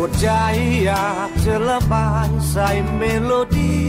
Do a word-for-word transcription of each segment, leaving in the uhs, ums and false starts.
วดใจอยากจะระบายใส่เมโลดี้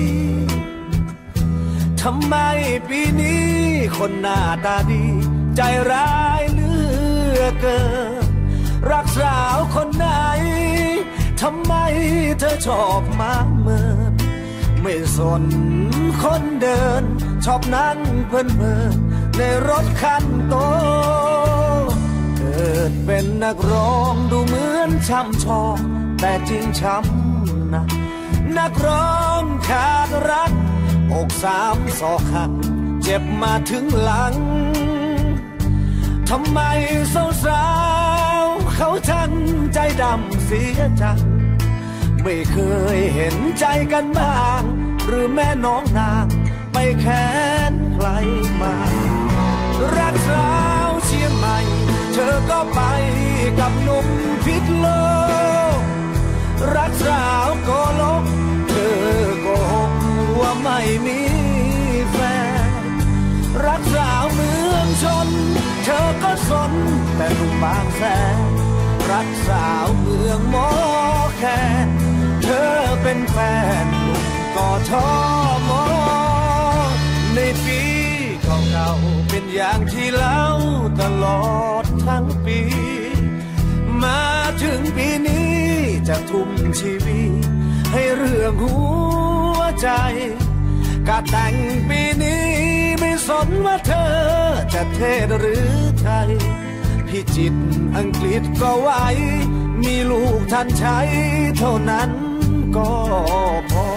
ทำไมปีนี้คนหน้าตาดีใจร้ายเหลือเกินรักสาวคนไหนทำไมเธอชอบมาเมินไม่สนคนเดินชอบนั่งเพลินๆในรถคันโตเกิดเป็นนักร้องดูเหมือนช้ำชอกแต่จริงช้ำนะนักร้องขาดรักอกสามศอกหักเจ็บมาถึงหลังทำไมสาวๆเขาช่างใจดำเสียจังไม่เคยเห็นใจกันบ้างหรือแม่น้องนางไปแค้นใครมารักสาวเชียงใหม่เธอก็ไปกับหนุ่มพิษโลกรักสาวโกลกเธอโกหกว่าไม่มีแฟนรักสาวเมืองชนเธอก็สนแต่หนุ่มบางแสนรักสาวเมืองหมอแคนเธอเป็นแฟนหนุ่มกทมในปีเก่าๆเป็นอย่างที่เล่าตลอดทั้งปีมาถึงปีนี้จะทุ่มชีวิตให้เรื่องหัวใจกะแต่งปีนี้ไม่สนว่าเธอจะเทศหรือไทยพิจิตรอังกฤษก็ไหวมีลูกท่านใช้เท่านั้นก็พอ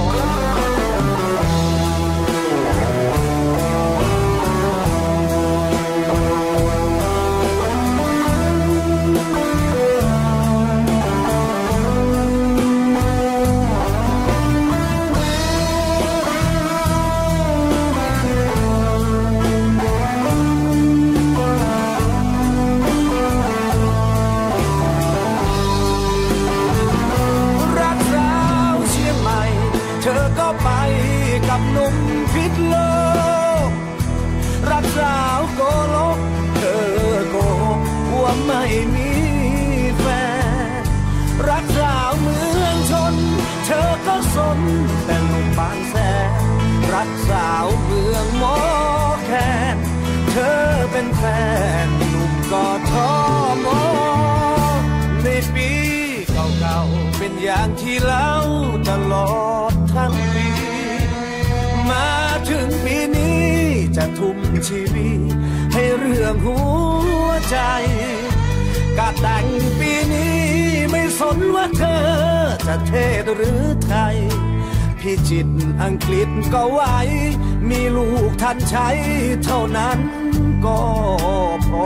กับหนุ่มพิษโลกรักสาวโกลกเธอโกหกว่าไม่มีแฟนรักสาวเมืองชนเธอก็สนแต่หนุ่มบางแสนรักสาวเมืองหมอแคนเธอเป็นแฟนหนุ่มกทมในปีเก่าๆเป็นอย่างที่เล่าตลอดทั้งปีมาถึงปีนี้จะทุ่มชีวิตให้เรื่องหัวใจกะแต่งปีนี้ไม่สนว่าเธอจะเทศหรือไทยพิจิตรอังกฤษก็ไหวมีลูกท่านใช้เท่านั้นก็พอ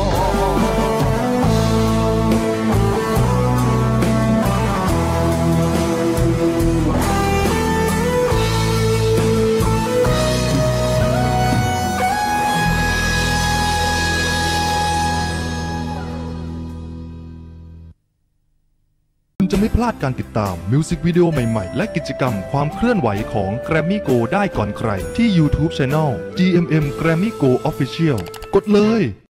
จะไม่พลาดการติดตามมิวสิกวิดีโอใหม่ๆและกิจกรรมความเคลื่อนไหวของ Grammy Go ได้ก่อนใครที่ YouTube Channel จี เอ็ม เอ็ม Grammy Go Official กดเลย